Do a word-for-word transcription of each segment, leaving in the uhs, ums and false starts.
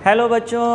Hello बच्चों,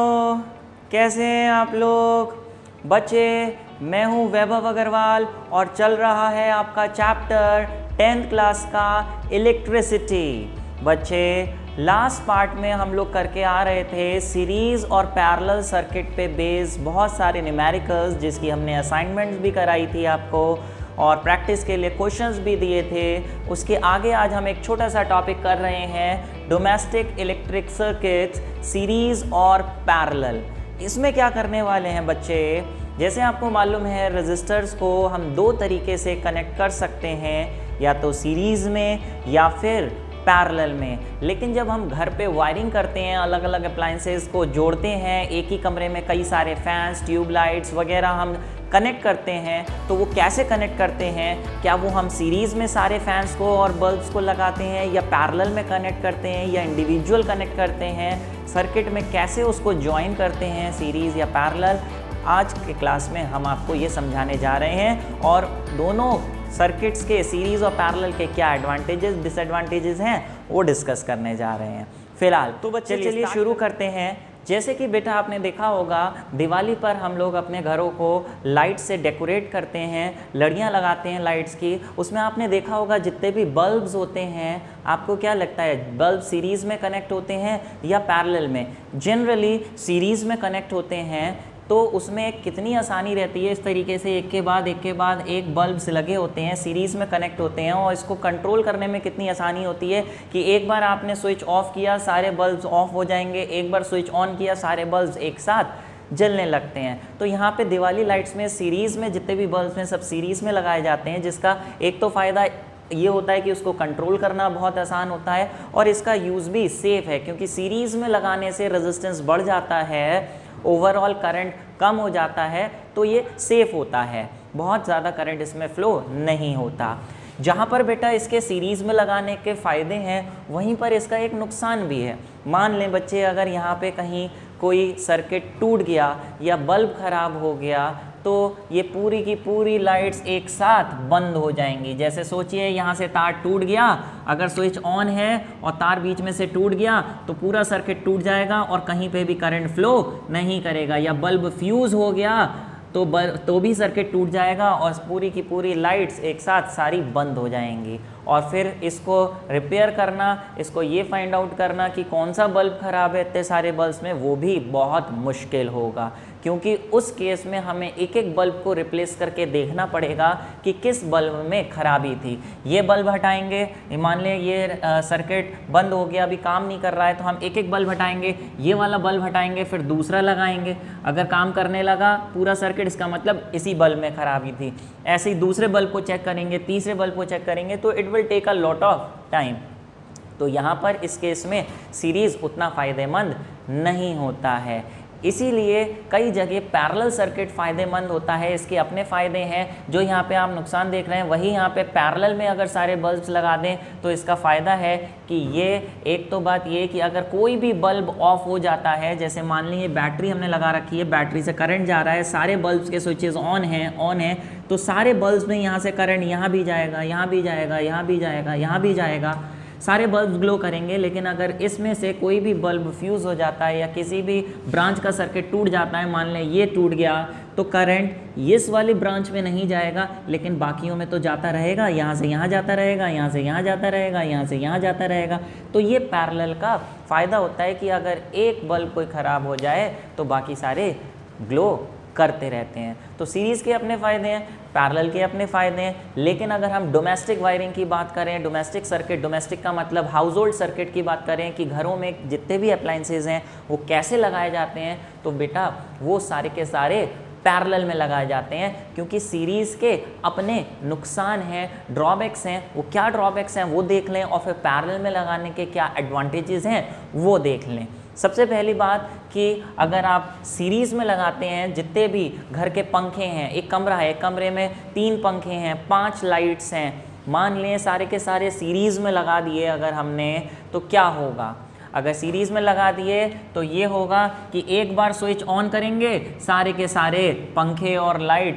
कैसे हैं आप लोग। बच्चे, मैं हूं वैभव अग्रवाल और चल रहा है आपका चैप्टर टेंथ क्लास का इलेक्ट्रिसिटी। बच्चे, लास्ट पार्ट में हम लोग करके आ रहे थे सीरीज़ और पैरेलल सर्किट पे बेस बहुत सारे न्यूमेरिकल्स, जिसकी हमने असाइनमेंट्स भी कराई थी आपको और प्रैक्टिस के लिए क्वेश्चंस भी दिए थे। उसके आगे आज हम एक छोटा सा टॉपिक कर रहे हैं, डोमेस्टिक इलेक्ट्रिक सर्किट्स सीरीज़ और पैरेलल। इसमें क्या करने वाले हैं बच्चे, जैसे आपको मालूम है रेजिस्टर्स को हम दो तरीके से कनेक्ट कर सकते हैं, या तो सीरीज़ में या फिर पैरेलल में। लेकिन जब हम घर पे वायरिंग करते हैं, अलग अलग अप्लायंसेस को जोड़ते हैं, एक ही कमरे में कई सारे फैंस, ट्यूबलाइट्स वगैरह हम कनेक्ट करते हैं, तो वो कैसे कनेक्ट करते हैं? क्या वो हम सीरीज़ में सारे फैंस को और बल्ब्स को लगाते हैं, या पैरेलल में कनेक्ट करते हैं, या इंडिविजुअल कनेक्ट करते हैं? सर्किट में कैसे उसको ज्वाइन करते हैं, सीरीज़ या पैरेलल? आज के क्लास में हम आपको ये समझाने जा रहे हैं, और दोनों सर्किट्स के सीरीज़ और पैरेलल के क्या एडवांटेजेस डिसएडवांटेजेस हैं वो डिस्कस करने जा रहे हैं फिलहाल। तो बच्चे चलिए शुरू करते हैं। जैसे कि बेटा आपने देखा होगा, दिवाली पर हम लोग अपने घरों को लाइट से डेकोरेट करते हैं, लड़ियाँ लगाते हैं लाइट्स की। उसमें आपने देखा होगा जितने भी बल्ब्स होते हैं, आपको क्या लगता है बल्ब सीरीज़ में कनेक्ट होते हैं या पैरेलल में? जनरली सीरीज़ में कनेक्ट होते हैं, तो उसमें कितनी आसानी रहती है, इस तरीके से एक के बाद एक के बाद एक बल्ब्स लगे होते हैं, सीरीज़ में कनेक्ट होते हैं, और इसको कंट्रोल करने में कितनी आसानी होती है कि एक बार आपने स्विच ऑफ किया सारे बल्ब्स ऑफ हो जाएंगे, एक बार स्विच ऑन किया सारे बल्ब्स एक साथ जलने लगते हैं। तो यहाँ पे दिवाली लाइट्स में सीरीज़ में जितने भी बल्ब्स हैं सब सीरीज़ में लगाए जाते हैं, जिसका एक तो फ़ायदा ये होता है कि उसको कंट्रोल करना बहुत आसान होता है, और इसका यूज़ भी सेफ़ है, क्योंकि सीरीज़ में लगाने से रेजिस्टेंस बढ़ जाता है, ओवरऑल करंट कम हो जाता है, तो ये सेफ़ होता है, बहुत ज़्यादा करंट इसमें फ़्लो नहीं होता। जहाँ पर बेटा इसके सीरीज़ में लगाने के फ़ायदे हैं, वहीं पर इसका एक नुकसान भी है। मान लें बच्चे, अगर यहाँ पे कहीं कोई सर्किट टूट गया या बल्ब ख़राब हो गया, तो ये पूरी की पूरी लाइट्स एक साथ बंद हो जाएंगी। जैसे सोचिए यहाँ से तार टूट गया, अगर स्विच ऑन है और तार बीच में से टूट गया तो पूरा सर्किट टूट जाएगा और कहीं पे भी करंट फ्लो नहीं करेगा। या बल्ब फ्यूज़ हो गया तो बल तो भी सर्किट टूट जाएगा और पूरी की पूरी लाइट्स एक साथ सारी बंद हो जाएंगी। और फिर इसको रिपेयर करना, इसको ये फाइंड आउट करना कि कौन सा बल्ब ख़राब है इतने सारे बल्ब्स में, वो भी बहुत मुश्किल होगा, क्योंकि उस केस में हमें एक एक बल्ब को रिप्लेस करके देखना पड़ेगा कि किस बल्ब में ख़राबी थी। ये बल्ब हटाएंगे, मान लें ये सर्किट बंद हो गया, अभी काम नहीं कर रहा है, तो हम एक एक बल्ब हटाएंगे, ये वाला बल्ब हटाएंगे, फिर दूसरा लगाएंगे। अगर काम करने लगा पूरा सर्किट, इसका मतलब इसी बल्ब में ख़राबी थी। ऐसे ही दूसरे बल्ब को चेक करेंगे, तीसरे बल्ब को चेक करेंगे, तो it will take a lot of time. तो यहाँ पर इस केस में सीरीज़ उतना फ़ायदेमंद नहीं होता है, इसीलिए कई जगह पैरेलल सर्किट फ़ायदेमंद होता है। इसके अपने फ़ायदे हैं, जो यहाँ पे आप नुकसान देख रहे हैं वही यहाँ पे पैरेलल में अगर सारे बल्ब्स लगा दें तो इसका फ़ायदा है कि ये एक तो बात ये कि अगर कोई भी बल्ब ऑफ हो जाता है, जैसे मान लीजिए बैटरी हमने लगा रखी है, बैटरी से करंट जा रहा है, सारे बल्ब्स के स्विचेस ऑन हैं ऑन है तो सारे बल्ब्स में यहाँ से करंट यहाँ भी जाएगा, यहाँ भी जाएगा, यहाँ भी जाएगा, यहाँ भी जाएगा, सारे बल्ब ग्लो करेंगे। लेकिन अगर इसमें से कोई भी बल्ब फ्यूज़ हो जाता है या किसी भी ब्रांच का सर्किट टूट जाता है, मान लें ये टूट गया, तो करंट इस वाली ब्रांच में नहीं जाएगा, लेकिन बाकियों में तो जाता रहेगा, यहाँ से यहाँ जाता रहेगा, यहाँ से यहाँ जाता रहेगा, यहाँ से यहाँ जाता रहेगा। तो ये पैरेलल का फ़ायदा होता है कि अगर एक बल्ब कोई ख़राब हो जाए तो बाकी सारे ग्लो करते रहते हैं। तो सीरीज़ के अपने फ़ायदे हैं, पैरेलल के अपने फ़ायदे हैं। लेकिन अगर हम डोमेस्टिक वायरिंग की बात करें, डोमेस्टिक सर्किट, डोमेस्टिक का मतलब हाउस होल्ड सर्किट की बात करें कि घरों में जितने भी अप्लायंसेज हैं वो कैसे लगाए जाते हैं, तो बेटा वो सारे के सारे पैरेलल में लगाए जाते हैं, क्योंकि सीरीज़ के अपने नुकसान हैं, ड्रॉबैक्स हैं। वो क्या ड्रॉबैक्स हैं वो देख लें, और फिर पैरेलल में लगाने के क्या एडवांटेजेस हैं वो देख लें। सबसे पहली बात कि अगर आप सीरीज़ में लगाते हैं, जितने भी घर के पंखे हैं, एक कमरा है, एक कमरे में तीन पंखे हैं, पांच लाइट्स हैं, मान लें सारे के सारे सीरीज़ में लगा दिए अगर हमने, तो क्या होगा? अगर सीरीज़ में लगा दिए तो ये होगा कि एक बार स्विच ऑन करेंगे, सारे के सारे पंखे और लाइट्स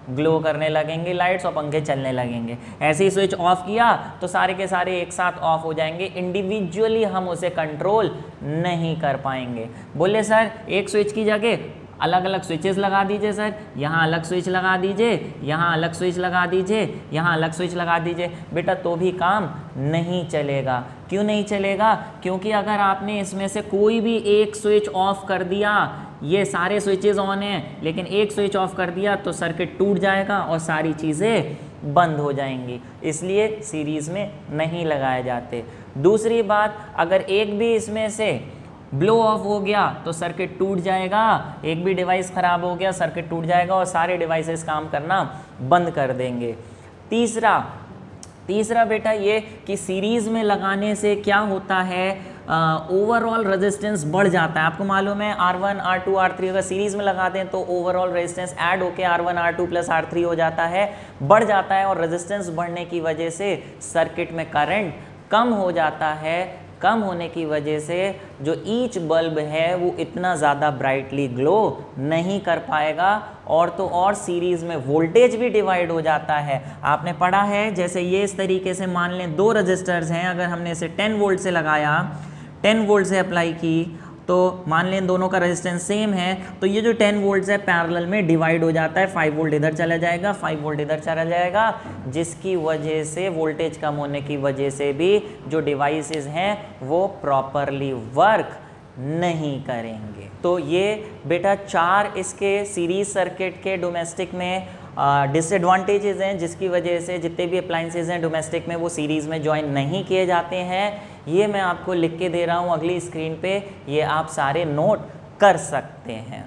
ग्लो करने लगेंगी लाइट्स और पंखे चलने लगेंगे। ऐसे ही स्विच ऑफ किया तो सारे के सारे एक साथ ऑफ हो जाएंगे, इंडिविजुअली हम उसे कंट्रोल नहीं कर पाएंगे। बोले सर एक स्विच की जगह अलग अलग स्विचेस लगा दीजिए सर, यहाँ अलग स्विच लगा दीजिए, यहाँ अलग स्विच लगा दीजिए, यहाँ अलग स्विच लगा दीजिए। बेटा तो भी काम नहीं चलेगा। क्यों नहीं चलेगा? क्योंकि अगर आपने इसमें से कोई भी एक स्विच ऑफ कर दिया, ये सारे स्विचेस ऑन हैं लेकिन एक स्विच ऑफ कर दिया तो सर्किट टूट जाएगा और सारी चीज़ें बंद हो जाएंगी, इसलिए सीरीज़ में नहीं लगाए जाते। दूसरी बात, अगर एक भी इसमें से ब्लो ऑफ हो गया तो सर्किट टूट जाएगा, एक भी डिवाइस ख़राब हो गया सर्किट टूट जाएगा और सारे डिवाइसेस काम करना बंद कर देंगे। तीसरा तीसरा बेटा ये कि सीरीज़ में लगाने से क्या होता है, ओवरऑल रेजिस्टेंस बढ़ जाता है। आपको मालूम है R one R two R three अगर सीरीज़ में लगाते हैं तो ओवरऑल रेजिस्टेंस ऐड होकर R one R two plus R three हो जाता है, बढ़ जाता है और रेजिस्टेंस बढ़ने की वजह से सर्किट में करंट कम हो जाता है। कम होने की वजह से जो ईच बल्ब है वो इतना ज़्यादा ब्राइटली ग्लो नहीं कर पाएगा और तो और सीरीज़ में वोल्टेज भी डिवाइड हो जाता है। आपने पढ़ा है जैसे ये इस तरीके से मान लें दो रजिस्टर्स हैं, अगर हमने इसे टेन वोल्ट से लगाया, टेन वोल्ट से अप्लाई की तो मान लें दोनों का रेजिस्टेंस सेम है तो ये जो टेन वोल्ट है पैरेलल में डिवाइड हो जाता है, फाइव वोल्ट इधर चला जाएगा, फाइव वोल्ट इधर चला जाएगा, जिसकी वजह से वोल्टेज कम होने की वजह से भी जो डिवाइसेस हैं वो प्रॉपरली वर्क नहीं करेंगे। तो ये बेटा चार इसके सीरीज सर्किट के डोमेस्टिक में डिसएडवांटेजेस हैं जिसकी वजह से जितने भी अप्लाइंसेज हैं डोमेस्टिक में वो सीरीज़ में ज्वाइन नहीं किए जाते हैं। ये मैं आपको लिख के दे रहा हूँ अगली स्क्रीन पे, ये आप सारे नोट कर सकते हैं।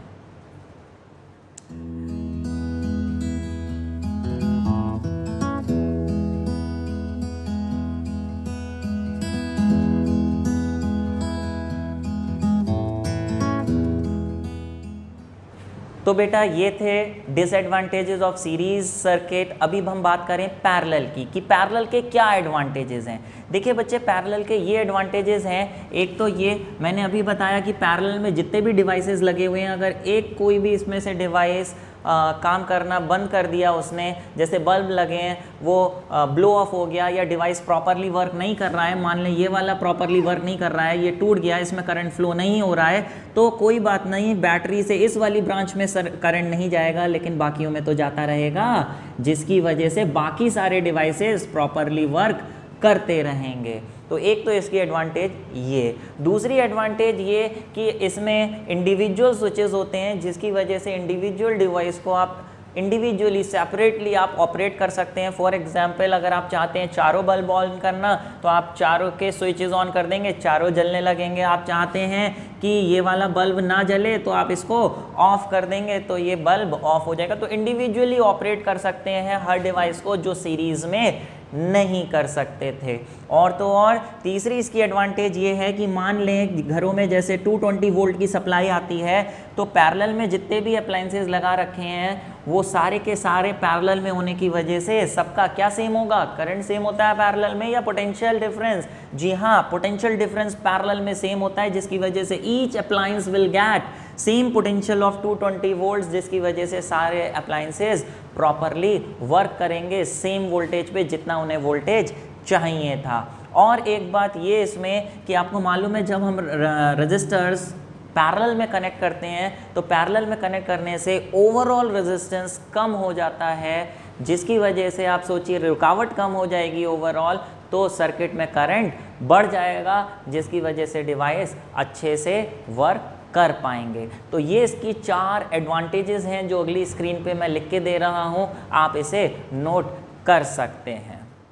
तो बेटा ये थे डिसएडवांटेजेस ऑफ सीरीज सर्किट। अभी हम बात करें पैरेलल की कि पैरेलल के क्या एडवांटेजेस हैं। देखिए बच्चे पैरेलल के ये एडवांटेजेस हैं, एक तो ये मैंने अभी बताया कि पैरेलल में जितने भी डिवाइसेस लगे हुए हैं अगर एक कोई भी इसमें से डिवाइस आ, काम करना बंद कर दिया उसने, जैसे बल्ब लगे हैं वो ब्लो ऑफ हो गया या डिवाइस प्रॉपरली वर्क नहीं कर रहा है, मान लें ये वाला प्रॉपरली वर्क नहीं कर रहा है, ये टूट गया, इसमें करंट फ्लो नहीं हो रहा है, तो कोई बात नहीं, बैटरी से इस वाली ब्रांच में सर करंट नहीं जाएगा लेकिन बाकियों में तो जाता रहेगा, जिसकी वजह से बाकी सारे डिवाइसेस प्रॉपरली वर्क करते रहेंगे। तो एक तो इसकी एडवांटेज ये। दूसरी एडवांटेज ये कि इसमें इंडिविजुअल स्विचेस होते हैं जिसकी वजह से इंडिविजुअल डिवाइस को आप इंडिविजुअली सेपरेटली आप ऑपरेट कर सकते हैं। फॉर एग्जांपल अगर आप चाहते हैं चारों बल्ब ऑन करना तो आप चारों के स्विचेस ऑन कर देंगे, चारों जलने लगेंगे। आप चाहते हैं कि ये वाला बल्ब ना जले तो आप इसको ऑफ कर देंगे तो ये बल्ब ऑफ हो जाएगा। तो इंडिविजुअली ऑपरेट कर सकते हैं हर डिवाइस को जो सीरीज़ में नहीं कर सकते थे। और तो और तीसरी इसकी एडवांटेज ये है कि मान लें घरों में जैसे टू ट्वेंटी वोल्ट की सप्लाई आती है तो पैरेलल में जितने भी अप्लाइंसेस लगा रखे हैं वो सारे के सारे पैरेलल में होने की वजह से सबका क्या सेम होगा, करंट सेम होता है पैरेलल में या पोटेंशियल डिफरेंस? जी हाँ, पोटेंशियल डिफरेंस पैरेलल में सेम होता है जिसकी वजह से each appliance will get same potential of two twenty volts, जिसकी वजह से सारे अप्लायंसेस प्रॉपरली वर्क करेंगे सेम वोल्टेज पे जितना उन्हें वोल्टेज चाहिए था। और एक बात ये इसमें कि आपको मालूम है जब हम रजिस्टर्स पैरेलल में कनेक्ट करते हैं तो पैरेलल में कनेक्ट करने से ओवरऑल रेजिस्टेंस कम हो जाता है, जिसकी वजह से आप सोचिए रुकावट कम हो जाएगी ओवरऑल, तो सर्किट में करंट बढ़ जाएगा जिसकी वजह से डिवाइस अच्छे से वर्क कर पाएंगे। तो ये इसकी चार एडवांटेजेस हैं जो अगली स्क्रीन पे मैं लिख के दे रहा हूँ, आप इसे नोट कर सकते हैं।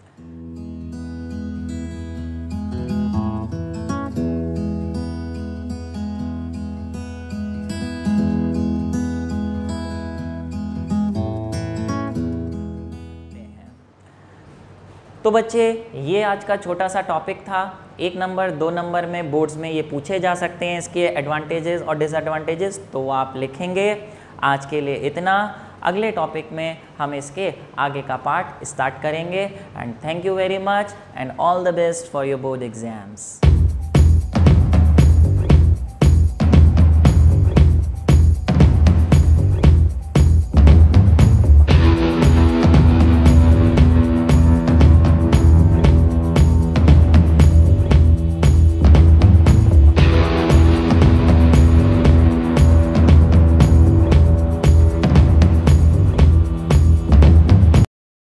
तो बच्चे ये आज का छोटा सा टॉपिक था। एक नंबर दो नंबर में बोर्ड्स में ये पूछे जा सकते हैं इसके एडवांटेजेस और डिसएडवांटेजेस, तो वो आप लिखेंगे। आज के लिए इतना, अगले टॉपिक में हम इसके आगे का पार्ट स्टार्ट करेंगे। And thank you very much and all the best for your board exams.